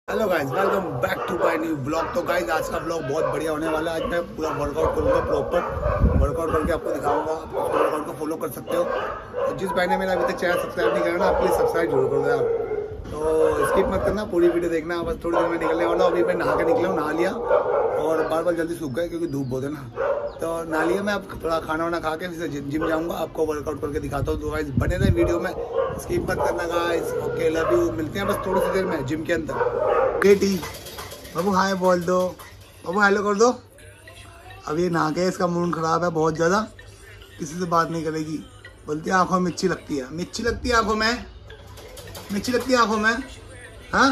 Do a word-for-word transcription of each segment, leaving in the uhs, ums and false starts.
Hello guys, welcome back to my new blog. तो guys आज का ब्लॉग बहुत बढ़िया होने वाला है। आज मैं पूरा वर्कआउट करूंगा, प्रॉपर वर्कआउट करके आपको दिखाऊंगा। आप वर्कआउट को फॉलो कर सकते हो। और जिस भाई ने मेरा अभी तक चैनल सब्सक्राइब नहीं करा ना, आप प्लीज़ सब्सक्राइब जरूर कर दो यार। तो स्किप मत करना, पूरी वीडियो देखना। बस थोड़ी देर में निकलने वाला हूँ। अभी मैं नहा के निकला हूँ, नहा लिया और बार बार जल्दी सूख गए क्योंकि धूप बहुत है ना। तो नहा लिया मैं, अब थोड़ा खाना वाना खा के फिर जिम जाऊँगा। आपको वर्कआउट करके दिखाता हूँ। तो गाइस बने रहे वीडियो में, स्किप मत करना गाइस। Okay, love you. मिलते हैं बस थोड़ी सी देर में जिम के अंदर। बेटी बाबू हाय बोल दो, बाबू हेलो कर दो। अब ये नहा के इसका मूड खराब है बहुत ज़्यादा, किसी से बात नहीं करेगी। बोलती है आंखों में मिर्ची लगती है, मिर्ची लगती है आंखों में, मिर्ची लगती है आंखों में। हाँ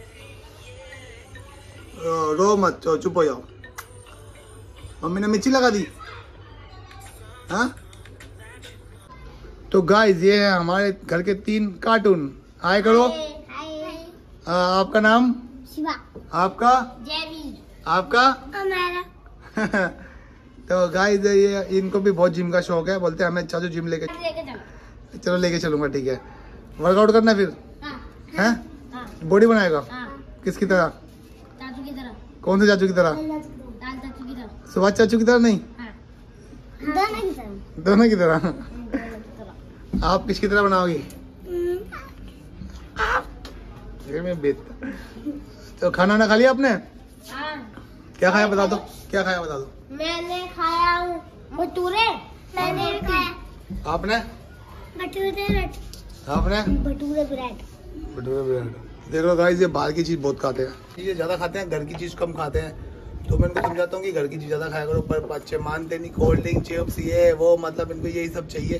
रो, रो मत, चुप हो जाओ। मम्मी ने मिर्ची लगा दी। हाँ तो गाइस ये है हमारे घर के तीन कार्टून। हाय करो। आ, आपका नाम? शिवा। आपका? जेवी। आपका? हमारा। तो गाइस ये इनको भी बहुत जिम का शौक है। बोलते हैं हमें चाचू जिम लेके चलो। चलो लेके चलूंगा, ठीक है। वर्कआउट करना फिर हैं? बॉडी बनाएगा? हाँ। किसकी तरह? चाचू की तरह। कौन से चाचू की तरह? चाचू की तरह। सुभाष चाचू की तरह नहीं? हाँ। दोनों की तरह। दोनों की तरह। आप किसकी तरह बनाओगी? मैं बेचता। तो खाना ना खा लिया आपने? हाँ। क्या खाया बता दो, क्या खाया बता दो। मैंने खाया भटूरे। मैंने खाया। आपने? भटूरे। आपने? भटूरे ब्रेड। भटूरे ब्रेड। देख लो गाइस, ये बाहर की चीज बहुत खाते हैं, चीजें ज्यादा खाते हैं, घर की चीज कम खाते हैं। तो मैं इनको समझाता हूँ कि घर की चीज ज्यादा खाया करो, पर बच्चे मानते नहीं। कोल्ड ड्रिंक, चिप्स, ये वो, मतलब इनको यही सब चाहिए।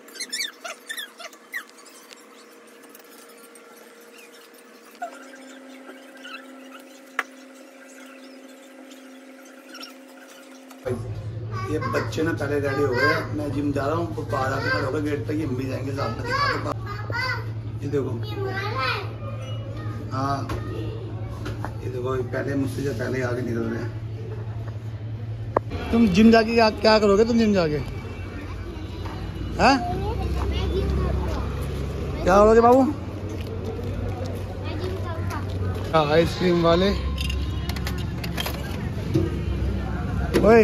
ये बच्चे ना पहले रेडी हो गए। मैं जिम जा रहा हूँ, तो बाहर आके खड़े होकर गेट पे ये मिल जाएंगे साथ में। दिखा दो, ये देखो। हाँ ये देखो, पहले मुझसे जो पहले आगे निकल रहे हैं। तुम जिम जाके क्या, क्या करोगे तुम जिम जाके? हैं क्या करोगे बाबू? आइसक्रीम वाले। ओए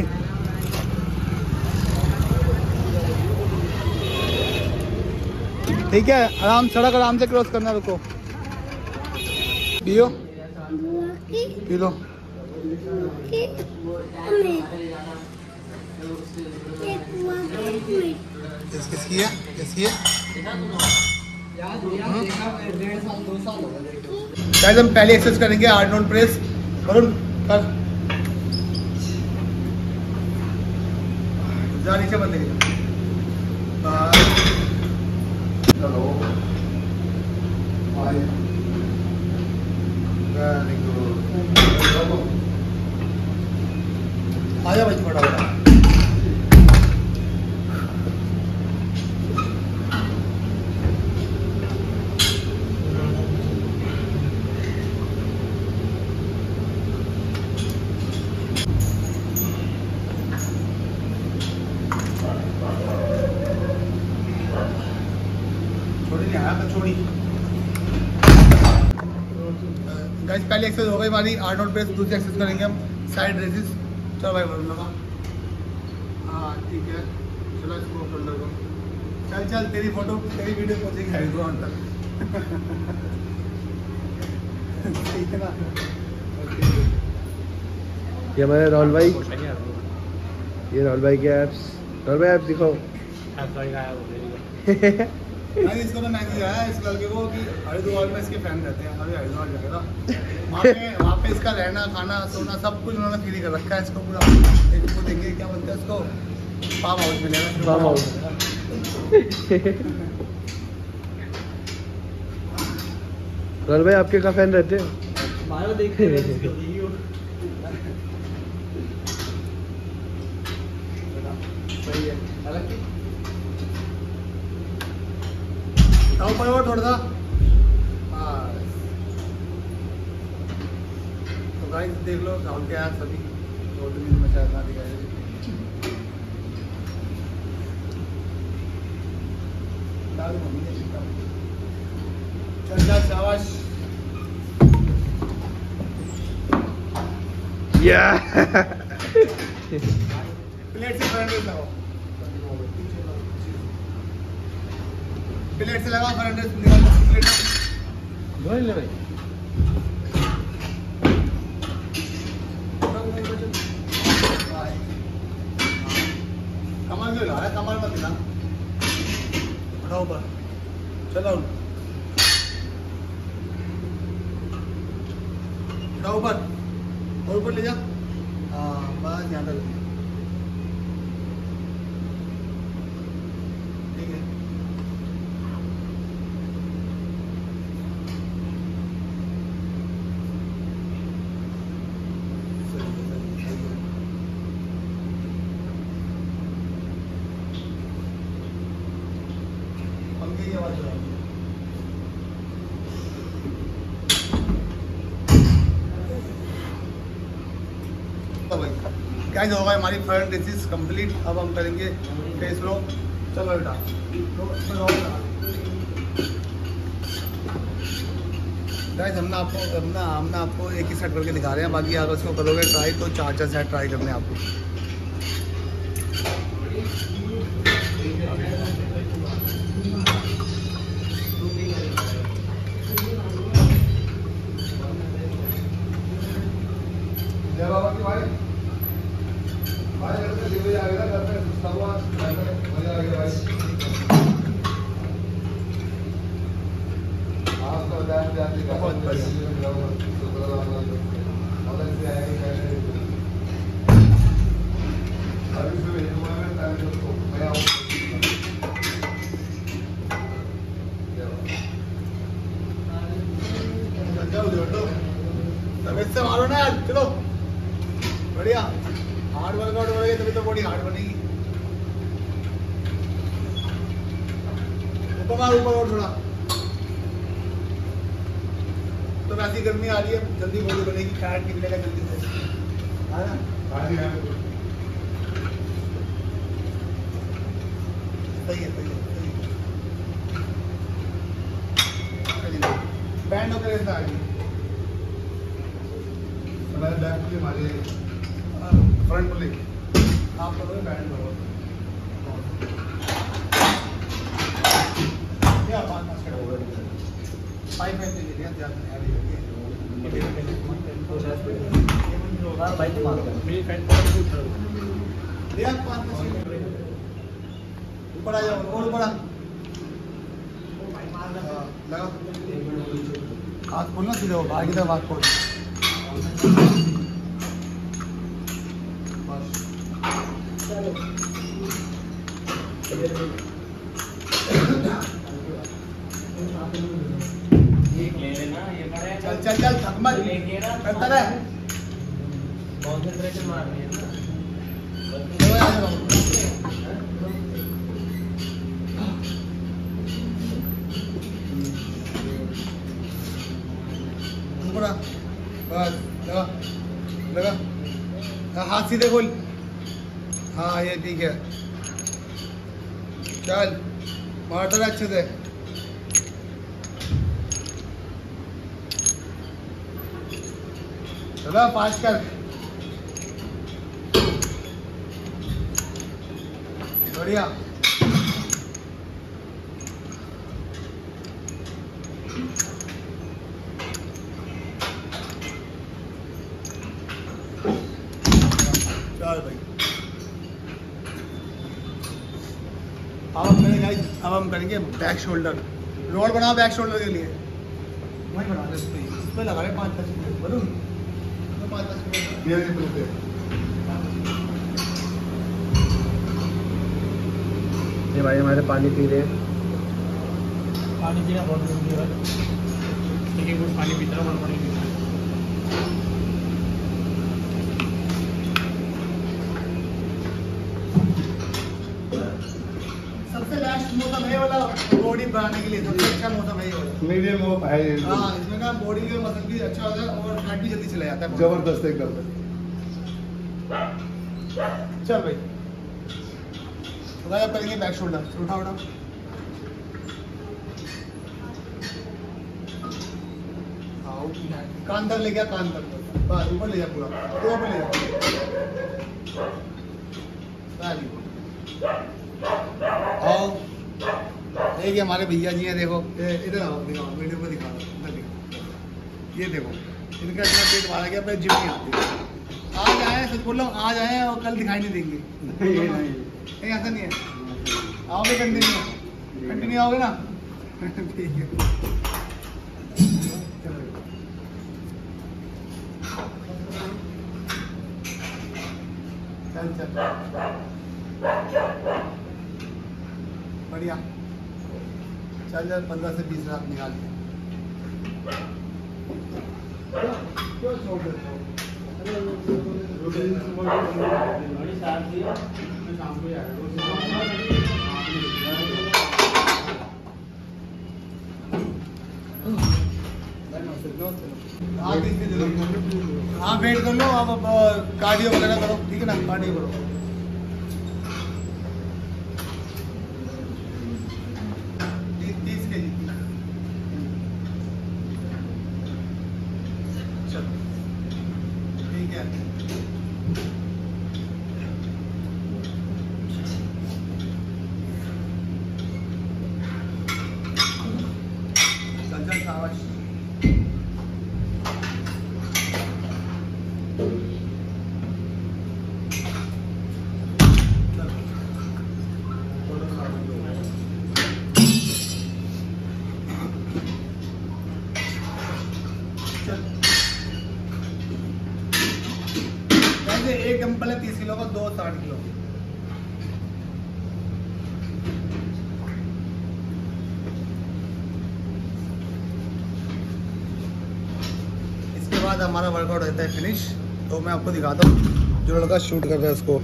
ठीक है, आराम, सड़क आराम से क्रॉस करना, रुको। पियो, पी लो। किस किसकी है? किसकी है? गाइस हम पहले एक्सरसाइज करेंगे आर्नोल्ड प्रेस। वरुण कर, जा नीचे बंद करिए। चलो वेरी गुड। आजा बच्चे, बड़ा बड़ा। गाइस पहले एक्सरसाइज हो गई हमारी आर्नोल्ड प्रेस। दूसरी एक्सरसाइज करेंगे हम साइड रेजिस। चलो भाई बोल लगा। हाँ ठीक है, चलो इसको शोल्डर को। चल चल, तेरी फोटो तेरी वीडियो पहुंचेगी हैदराबाद तक। ठीक है ना? ये हमारे राहुल भाई, ये राहुल भाई के एप्स। राहुल भाई एप्स दिखाओ। नहीं, इसको तो मैसेज आया इस लड़के को कि हरिद्वार में इसके फैन रहते हैं। अभी हरिद्वार जाएगा, वहाँ पे वहाँ पे इसका रहना, खाना, सोना सब कुछ उन्होंने फ्री कर रखा है इसको पूरा। इसको देंगे क्या बोलते हैं इसको, फार्म हाउस मिलेगा। Farm house. राहुल भाई आपके का फैन रहते हैं? सही है। ऊपर और थोड़ा सा। तो गाइस देख लो, राहुल के यार सभी दो दिन में शायद ना दिखाई। चल जा, शाबाश। प्लेट से फ्रंट रेस लगाओ, प्लेट से लगाओ फ्रंट रेस निकाल प्लेट बोल ले भाई। कमर क्यों ला रहा है, कमर मत हिला, उठाओ ऊपर, चलो उठाओ ऊपर और ऊपर ले जा। हाँ बस यहाँ तक ठीक है। पंखे की आवाज आ रही है। गाइस होगा हमारी फ्रंट रेसिस कंप्लीट। अब हम करेंगे फेस लॉक। चलो बेटा गाइस हमने आपको हमने हमने आपको एक ही सेट करके दिखा रहे हैं, बाकी अगर उसको करोगे ट्राई तो चार चार सेट ट्राई करने हैं आपको। जय बाबा की भाई भाई घर पे डिलीवरी आ गया, घर पे सुस्ता हुआ मजा आ गया भाई। आप तो बताएं जाते का बहुत बढ़िया मदद से आएंगे अभी से भेजूंगा मैं टाइम को मैं आऊँ। चलो जोड़ो तबीयत से मारो ना यार, चलो बढ़िया। हार्ड वर्कआउट करोगे तभी तो बॉडी हार्ड बनेगी। ऊपर मार, ऊपर और थोड़ा। तो वैसी गर्मी आ रही है, जल्दी बॉडी बनेगी, फैट निकलेगा जल्दी से, है ना? सही है सही है सही है। बैंड होकर ऐसा आ गई हमारे बैक पे हमारे फ्रंट पुली आप करोगे बैंड करो क्या पाँच पाँच का होगा फाइव फाइव के लिए ध्यान नहीं होगा भाई मार मेरी फैट दिया पाँच पाँच ऊपर आ जाओ और ऊपर आ लगा हाथ खोलना सीधे भाई की तरफ हाथ खोल। चल चल चल थक मत करता रहे कॉन्सेंट्रेशन मारनी है ना। बस लगा लगा हाथ सीधे खोल। हाँ ये ठीक है, चल मारता रहे अच्छे से। चलो पाँच कर बढ़िया। चल भाई अब हम करेंगे अब हम करेंगे बैक शोल्डर। रोड बनाओ बैक शोल्डर के लिए, वही बना दे, इस पे लगा रहे पाँच दस मिनट बोलूँ तो पाँच दस मिनट। ये भाई हमारे पानी पी रहे हैं। पानी पीना बहुत जरूरी है, लेकिन कुछ पानी पीता है पानी पीता है। सबसे लास्ट मौसम है वाला बॉडी बनाने के लिए सबसे अच्छा मौसम है ये वाला मीडियम वो है। हाँ इसमें ना बॉडी के मसल भी अच्छा होता है और फैट भी जल्दी चला जाता है। जबरदस्त एकदम। चल भाई तो भाई आप करेंगे बैक शोल्डर। उठा उठा हाँ कान तक ले गया, कान तक बस ऊपर ले जा, पूरा पूरा ऊपर ले जा। आओ, देखिए हमारे भैया जी हैं, देखो इधर आओ, दिखाओ वीडियो को, दिखाओ इधर दिखाओ। ये देखो इनका इतना पेट मारा गया, अपने जिम नहीं आते। आज आए, सच बोल रहा हूँ, आज आए और कल दिखाई नहीं देंगे। नहीं नहीं ऐसा नहीं है, आओगे कंटिन्यू, कंटिन्यू आओगे ना? ठीक है। चल चल बढ़िया, चल चल पंद्रह से बीस लाख निकाल के। क्यों छोड़ देते हो? हाँ वेट कर लो, आप कार्डियो वगैरह करो, ठीक है ना? कार्डियो करो। तीस के जी चलो ठीक है। चल चल शाबाश। एक डंपल है तीस किलो का, दो साठ किलो। इसके बाद हमारा वर्कआउट रहता है फिनिश। तो मैं आपको दिखाता हूँ जो लड़का शूट कर रहा है उसको।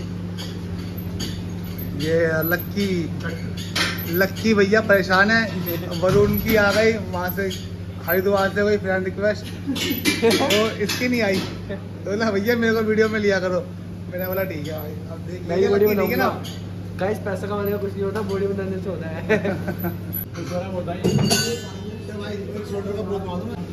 ये लक्की लक्की भैया परेशान है, वरुण की आ गई वहाँ से हरिद्वार से कोई फ्रेंड रिक्वेस्ट, तो इसकी नहीं आई, तो बोला भैया मेरे को वीडियो में लिया करो। मैंने बोला ठीक है भाई, अब देख लीजिए, ठीक है ना? गाइस पैसा कमाने का कुछ नहीं होता, बॉडी बनाने से होता है। भाई एक शोल्डर का पोज मारो ना।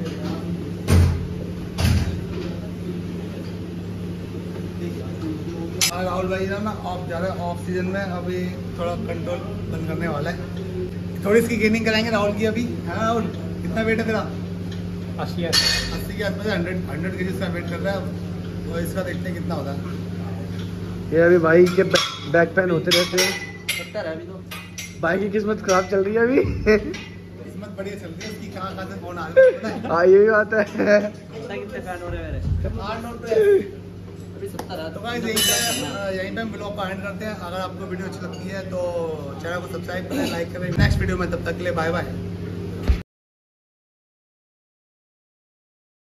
राहुल भाई ना ऑफ जा रहा है, ऑफ सीजन में अभी थोड़ा कंट्रोल बंद करने वाला है, थोड़ी इसकी गेनिंग कराएंगे राहुल की अभी। हाँ राहुल कितना वेट है तेरा? अस्सी अस्सी के आसपास, हंड्रेड हंड्रेड के जी का वेट कर रहा है, और इसका देखते हैं कितना होता है। ये अभी भाई के बैक पेन होते रहते हैं, सत्तर है अभी तो। भाई की किस्मत खराब चल रही है अभी। किस्मत बढ़िया चल रही है उसकी, कहाँ कहाँ से फोन आ रहा है पता है? हाँ ये भी बात है। कितने फैन हो रहे हैं मेरे? आठ नौ पे अभी सत्तर है। तो गाइस यहीं पे यहीं पे हम ब्लॉग का एंड करते हैं। अगर आपको वीडियो अच्छी लगती है तो चैनल को सब्सक्राइब करें, लाइक करें। नेक्स्ट वीडियो में, तब तक के लिए बाय बाय।